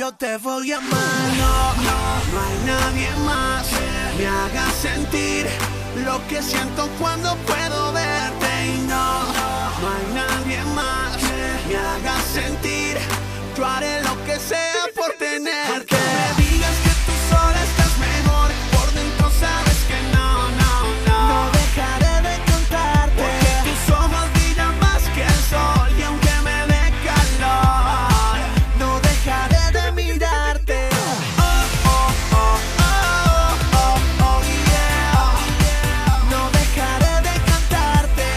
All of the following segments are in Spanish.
yo te voy a amar. No hay nadie más que me haga sentir lo que siento cuando puedo verte. Y no hay nadie más que me haga sentir. Yo haré lo que sea por tenerte. Aunque me digas que tú sola estás mejor, por dentro sabes que no dejaré de contarte, porque tus ojos brillan más que el sol. Y aunque me dé calor, no dejaré de mirarte. Yeah. No dejaré de cantarte.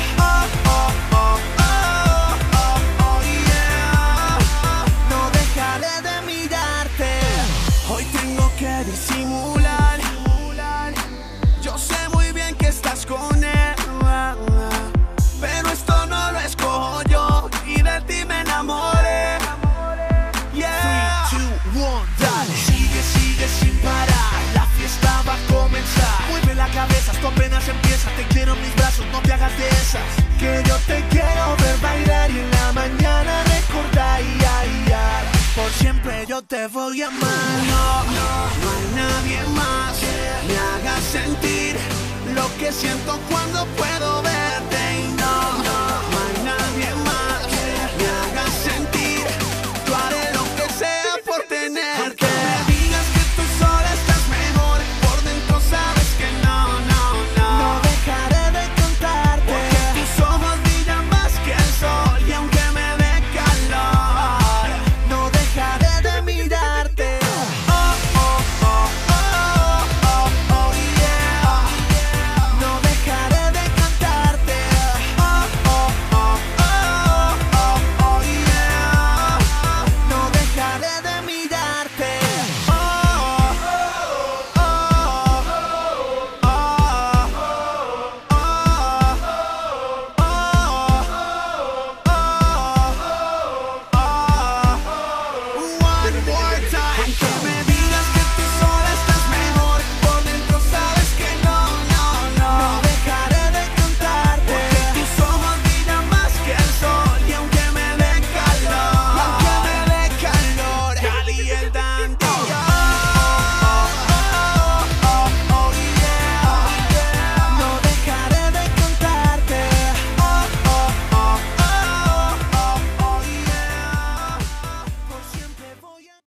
Yeah. No dejaré de mirarte. Hoy tengo que disimular. Yo sé muy bien que estás con él, pero esto no lo escojo yo y de ti me enamoré. Yeah. 3, 2, 1, dale. Sigue sin parar, la fiesta va a comenzar. Mueve la cabeza, esto apenas empieza. Te quiero en mis brazos, no te hagas de esas. Que yo te quiero ver bailar y en la mañana recordar. Por siempre yo te voy a amar. No hay nadie más que me haga sentir lo que siento cuando puedo verte.